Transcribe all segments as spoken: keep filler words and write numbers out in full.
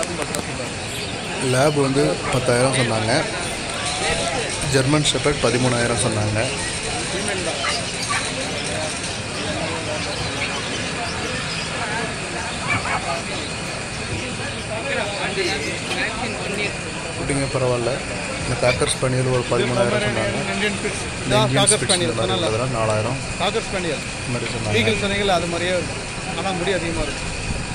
Lab வந்து பத்தாயிரம் சொன்னாங்க. ஜெர்மன் ஷெப்பர்ட் பதிமூணாயிரம் சொன்னாங்க. குட்டிங்க பரவாயில்ல. இந்த காக்கர் ஸ்பானியல் ஒரு பதிமூணாயிரம் சொன்னாங்க. நாலாயிரம் காக்கர் ஸ்பானியல் மாதிரி சொன்னாங்க. சொன்னீங்களா அது மாதிரியே இருக்கும், ஆனால் முடி அதிகமாக இருக்கும்.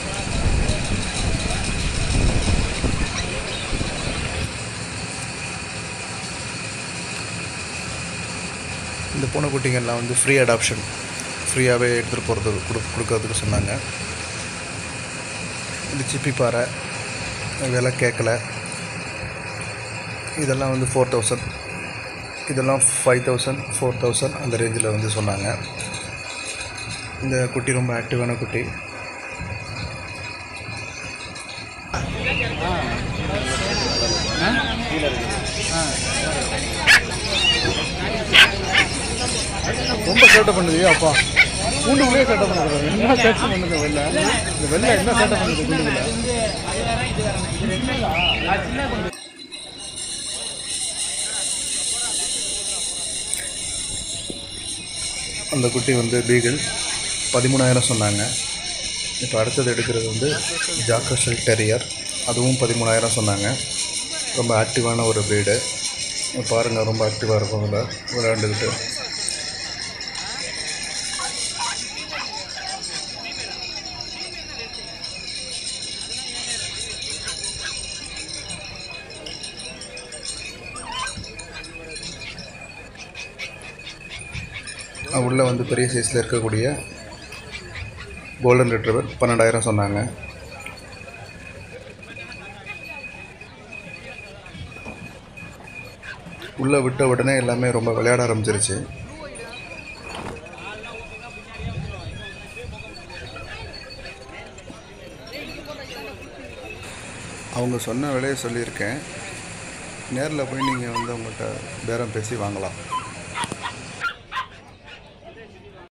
இந்த பூனைக்குட்டிங்கெல்லாம் வந்து ஃப்ரீ அடாப்ஷன், ஃப்ரீயாகவே எடுத்துகிட்டு போகிறதுக்கு கொடு கொடுக்கறதுக்கு சொன்னாங்க. இது சிப்பி பாறை, விலை கேட்கல. இதெல்லாம் வந்து ஃபோர் தௌசண்ட், இதெல்லாம் ஃபைவ் தௌசண்ட் ஃபோர் தௌசண்ட் அந்த ரேஞ்சில் வந்து சொன்னாங்க. இந்த குட்டி ரொம்ப ஆக்டிவான குட்டி. ரொம்ப சேட்டை பண்ணுது அப்பா, கூண்டுக்குள்ளேயே சேட்டை பண்ணுறது. என்ன சேட்டை பண்ணுது வெளில, இந்த வெளில என்ன சேட்டை பண்ணுது கூண்டுக்குள்ள. அந்த குட்டி வந்து பீகிள் பதிமூணாயிரம் சொன்னாங்க. இப்போ அடுத்தது எடுக்கிறது வந்து ஜாக்கர்ஷல் டெரியர், அதுவும் பதிமூணாயிரம் சொன்னாங்க. ரொம்ப ஆக்டிவான ஒரு ப்ரீடு பாருங்கள், ரொம்ப ஆக்டிவாக இருக்கும் அதில் விளையாண்டுக்கிட்டு. உள்ளே வந்து பெரிய சைஸில் இருக்கக்கூடிய கோல்டன் ரெட்ரிவர் பன்னெண்டாயிரம் சொன்னாங்க. உள்ளே விட்ட உடனே எல்லாமே ரொம்ப விளையாட ஆரம்பிச்சிருச்சு. அவங்க சொன்ன விலையை சொல்லியிருக்கேன். நேரில் போய் நீங்கள் வந்து அவங்கள்ட்ட பேரம் பேசி வாங்கலாம்.